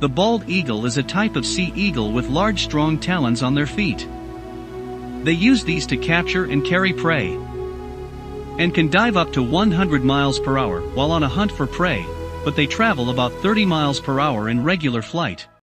The bald eagle is a type of sea eagle with large strong talons on their feet. They use these to capture and carry prey, and can dive up to 100 miles per hour while on a hunt for prey, but they travel about 30 miles per hour in regular flight.